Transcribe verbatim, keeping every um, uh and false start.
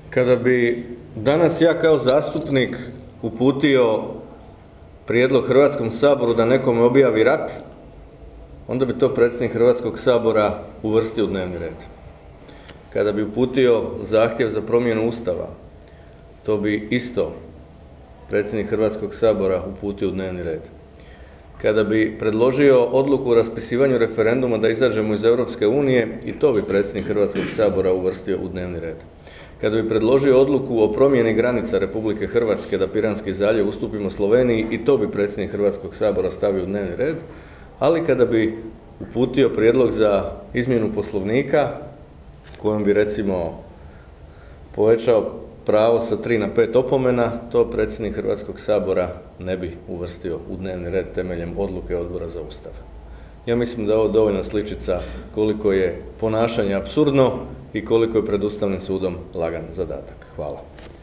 Kada bi danas ja kao zastupnik uputio prijedlog Hrvatskom saboru da nekome objavi rat, onda bi to predsjednik Hrvatskog sabora uvrstio u dnevni red. Kada bi uputio zahtjev za promjenu Ustava, to bi isto predsjednik Hrvatskog sabora uputio u dnevni red. Kada bi predložio odluku o raspisivanju referenduma da izađemo iz Europske unije, i to bi predsjednik Hrvatskog sabora uvrstio u dnevni red. Kada bi predložio odluku o promjeni granica Republike Hrvatske da Piranski zaljev ustupimo Sloveniji, i to bi predsjednik Hrvatskog sabora stavio u dnevni red, ali kada bi uputio prijedlog za izmjenu Poslovnika, kojom bi recimo povećao pravo sa tri na pet opomena, to predsjednik Hrvatskog sabora ne bi uvrstio u dnevni red temeljem odluke Odbora za Ustav. Ja mislim da je ovo dovoljna sličica koliko je ponašanje apsurdno i koliko je pred Ustavnim sudom lagan zadatak. Hvala.